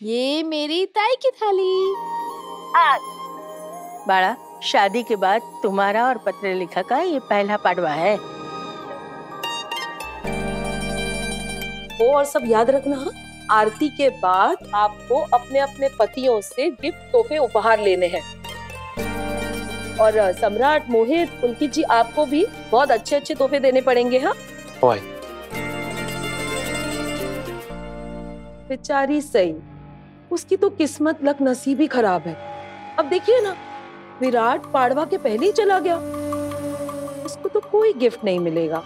ये मेरी ताई की थाली। बाड़ा, शादी के बाद तुम्हारा और पत्रलेखा का ये पहला पाडवा है। वो और सब याद रखना। आरती के बाद आपको अपने अपने पतियों से गिफ्ट तोहफे उपहार लेने हैं। और सम्राट, मोहित, पुलकित जी, आपको भी बहुत अच्छे अच्छे तोहफे देने पड़ेंगे। हाँ बेचारी सही, उसकी तो किस्मत लक नसीब ही खराब है। अब देखिए ना, विराट पाड़वा के पहले ही चला गया, उसको तो कोई गिफ्ट नहीं मिलेगा।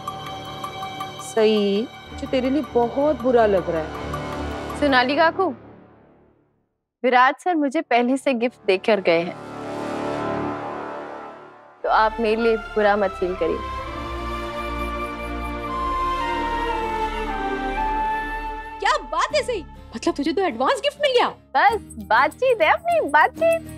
सही, मुझे तेरे लिए बहुत बुरा लग रहा है। सोनाली काकू, विराट सर मुझे पहले से गिफ्ट देकर गए हैं, तो आप मेरे लिए बुरा मत फील करिए। क्या बात है सही, मतलब तुझे तो एडवांस गिफ्ट मिल गया। बस बातचीत है, अपनी बातचीत।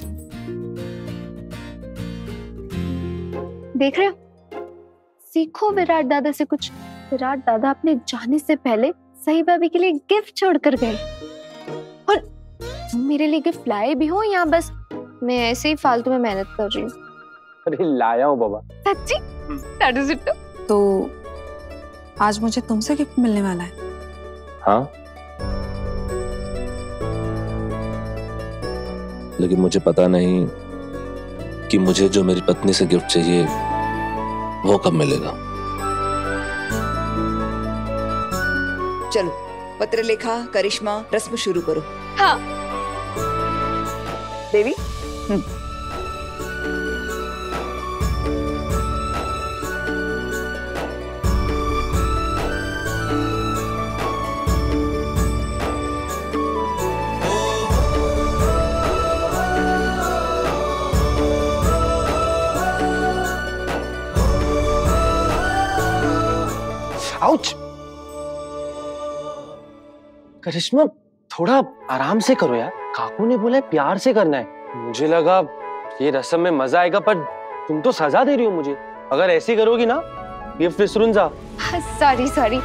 देख रहे हो, सीखो विराट दादा से कुछ। विराट दादा अपने जाने से पहले सही भाभी के लिए गिफ्ट छोड़ कर गए, और तुम मेरे लिए गिफ्ट लाए भी हो या बस मैं ऐसे ही फालतू में मेहनत कर रही हूँ? अरे लाया हूँ बाबा। सच्ची? That is it? तो आज मुझे तुमसे गिफ्ट मिलने वाला है? हाँ, लेकिन मुझे पता नहीं कि मुझे जो मेरी पत्नी से गिफ्ट चाहिए वो कब मिलेगा। चलो पत्रलेखा, करिश्मा, रस्म शुरू करो। हाँ। देवी। आउच! करिश्मा, थोड़ा आराम से करो यार। काकू ने बोला है प्यार से करना है। मुझे लगा ये रस्म में मजा आएगा, पर तुम तो सजा दे रही हो मुझे। अगर ऐसी करोगी ना, गिफ्ट विसरून जा। Sorry sorry.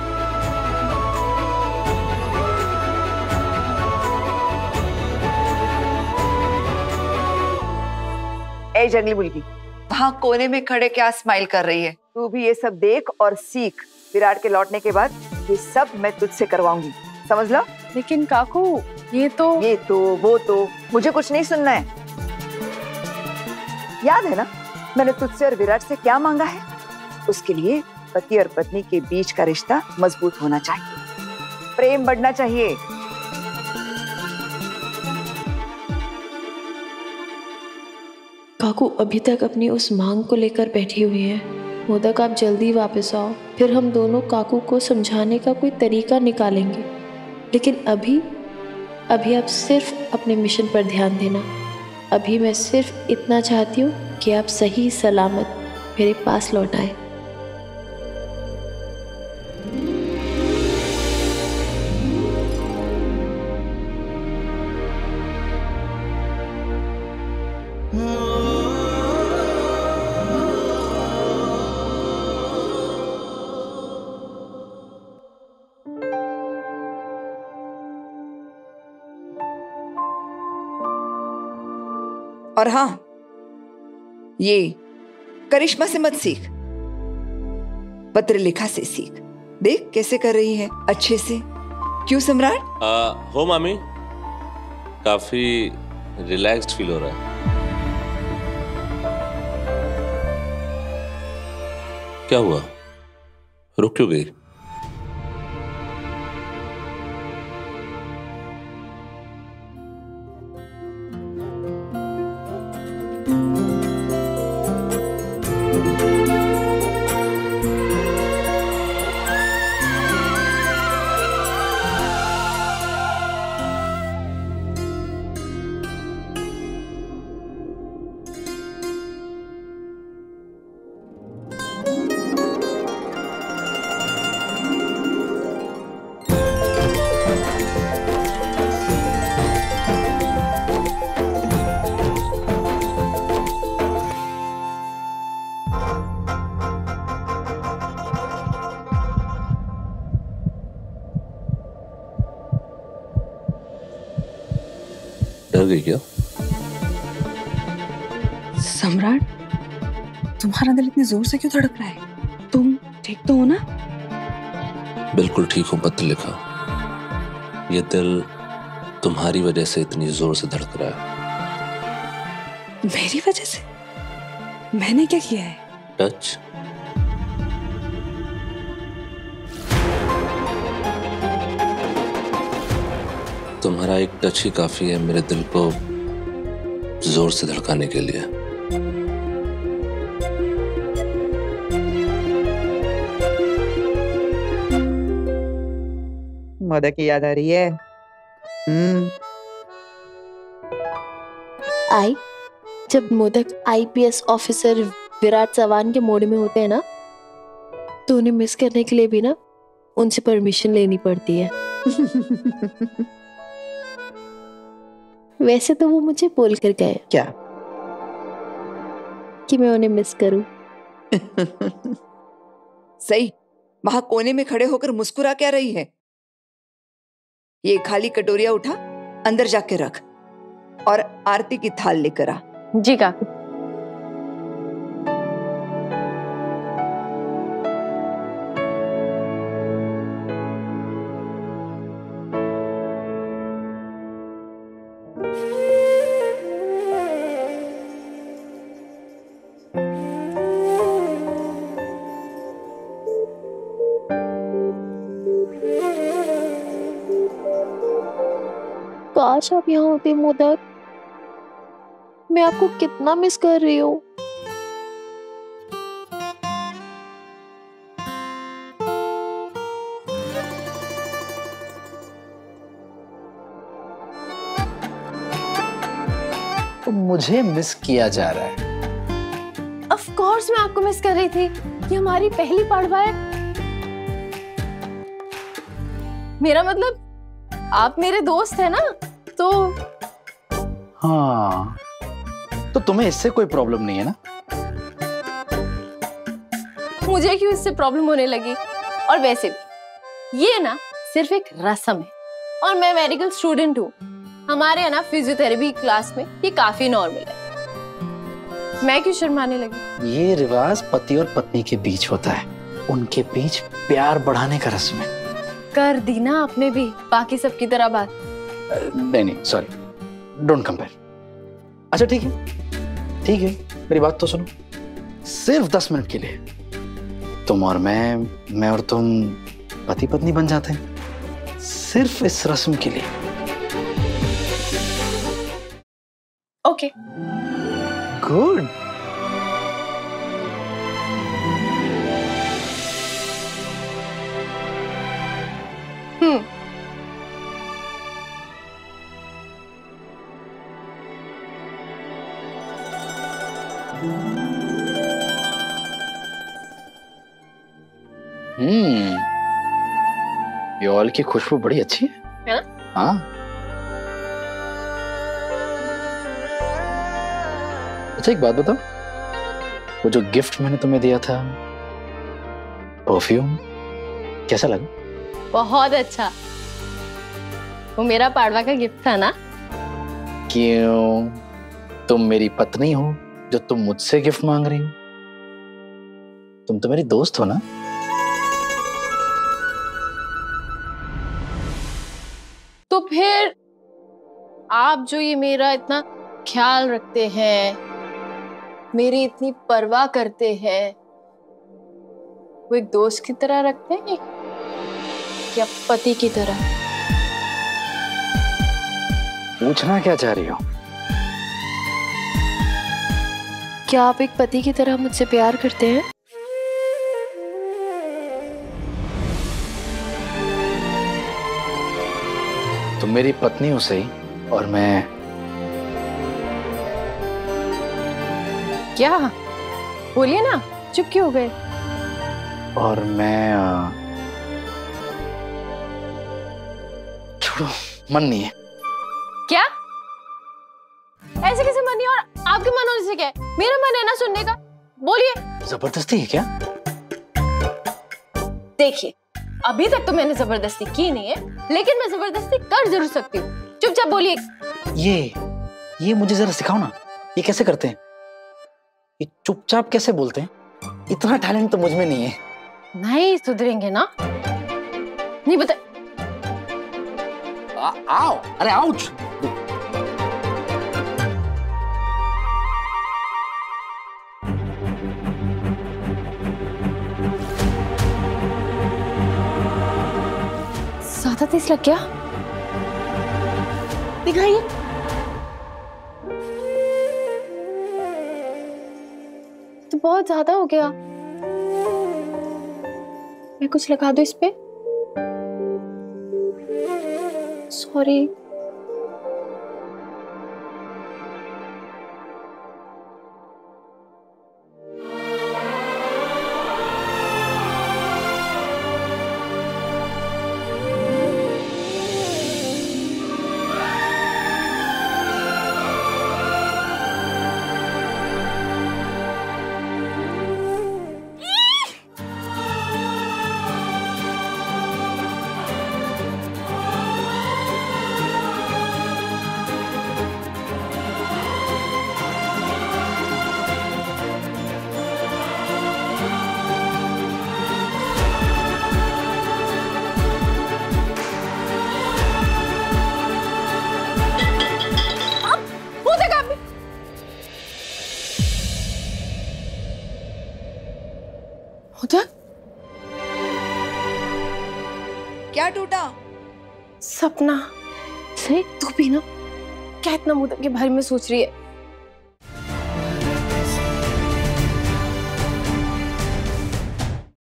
ए जंगली मुर्गी, वहाँ कोने में खड़े क्या स्माइल कर रही है? तू भी ये सब देख और सीख। विराट के लौटने के बाद ये सब मैं तुझसे करवाऊंगी, समझ लो। लेकिन काकू, ये तो वो तो मुझे कुछ नहीं सुनना है। याद है ना मैंने तुझसे और विराट से क्या मांगा है? उसके लिए पति और पत्नी के बीच का रिश्ता मजबूत होना चाहिए, प्रेम बढ़ना चाहिए। काकू अभी तक अपनी उस मांग को लेकर बैठी हुई है। मोदक, आप जल्दी वापस आओ, फिर हम दोनों काकू को समझाने का कोई तरीका निकालेंगे। लेकिन अभी आप सिर्फ अपने मिशन पर ध्यान देना। अभी मैं सिर्फ इतना चाहती हूँ कि आप सही सलामत मेरे पास लौट आए। और हाँ, ये करिश्मा से मत सीख, पत्रलेखा से सीख। देख कैसे कर रही है अच्छे से। क्यों सम्राट? हो मामी, काफी रिलैक्स्ड फील हो रहा है। क्या हुआ, रुक क्यों गई? गई क्या? सम्राट, तुम्हारा दिल इतनी जोर से क्यों धड़क रहा है? तुम ठीक तो हो ना? बिल्कुल ठीक हूँ पत्र लिखा। ये दिल तुम्हारी वजह से इतनी जोर से धड़क रहा है। मेरी वजह से? मैंने क्या किया है? टच। तुम्हारा एक टच ही काफी है मेरे दिल को जोर से धड़काने के लिए। मोदक की याद आ रही है? आई जब मोदक आईपीएस ऑफिसर विराट चव्हाण के मोड में होते हैं ना, तो उन्हें मिस करने के लिए भी ना उनसे परमिशन लेनी पड़ती है। वैसे तो वो मुझे बोल कर गए क्या? कि मैं उन्हें मिस करूं। सही, वहां कोने में खड़े होकर मुस्कुरा क्या रही है? ये खाली कटोरिया उठा, अंदर जाके रख और आरती की थाल लेकर आ। जी काकू। काश आप यहाँ होते मोदक, मैं आपको कितना मिस कर रही हूँ। तो मुझे मिस किया जा रहा है। ऑफ कोर्स मैं आपको मिस कर रही थी। ये हमारी पहली पड़वा है। मेरा मतलब आप मेरे दोस्त है ना, तो हाँ, तो तुम्हें इससे कोई प्रॉब्लम नहीं है ना? मुझे क्यों इससे प्रॉब्लम होने लगी? और वैसे भी ये ना सिर्फ एक रस्म है और मैं मेडिकल स्टूडेंट हूँ। हमारे यहाँ ना फिजियोथेरेपी क्लास में ये काफी नॉर्मल है। मैं क्यों शर्माने लगी? ये रिवाज पति और पत्नी के बीच होता है, उनके बीच प्यार बढ़ाने का रस्म है। कर दी ना आपने भी बाकी सबकी तरह बात। नहीं सॉरी, डोंट कंपेयर। अच्छा ठीक है, मेरी बात तो सुनो। सिर्फ 10 मिनट के लिए तुम और मैं और तुम पति पत्नी बन जाते हैं, सिर्फ इस रस्म के लिए। Okay good. ये ऑयल की खुशबू बड़ी अच्छी है ना? हाँ। अच्छा एक बात बताओ, वो जो गिफ्ट मैंने तुम्हें दिया था, परफ्यूम, कैसा लगा? बहुत अच्छा। वो मेरा पाड़वा का गिफ्ट था ना। क्यों, तुम मेरी पत्नी हो जो तुम मुझसे गिफ्ट मांग रही हो? तुम तो मेरी दोस्त हो ना? तो फिर आप जो ये मेरा इतना ख्याल रखते हैं, मेरी इतनी परवाह करते हैं, वो एक दोस्त की तरह रखते हैं या पति की तरह? पूछना क्या चाह रही हो? क्या आप एक पति की तरह मुझसे प्यार करते हैं? तुम मेरी पत्नी हो सही, और मैं क्या? बोलिए ना, चुप क्यों हो गए? और मैं छोड़ो, मन नहीं है। क्या? ऐसे कैसे मन नहीं? और आपके मन होने से क्या है? मेरा मन है ना सुनने का, बोलिए। जबरदस्ती है क्या? देखिए, अभी तक तो मैंने जबरदस्ती की नहीं है, लेकिन मैं जबरदस्ती कर जरूर सकती हूँ। चुपचाप बोलिए। ये मुझे जरा सिखाओ ना, ये कैसे करते हैं? ये चुपचाप कैसे बोलते हैं? इतना टैलेंट तो मुझ में नहीं है। नहीं सुधरेंगे ना, नहीं बता। आओ, अरे आउच। ज्यादा तेज लग गया, दिखाइए। तो बहुत ज्यादा हो गया, मैं कुछ लगा दूं इस पे? सॉरी। क्या टूटा? सपना। सही तू भी ना क्या इतना मोदक के बारे में सोच रही है?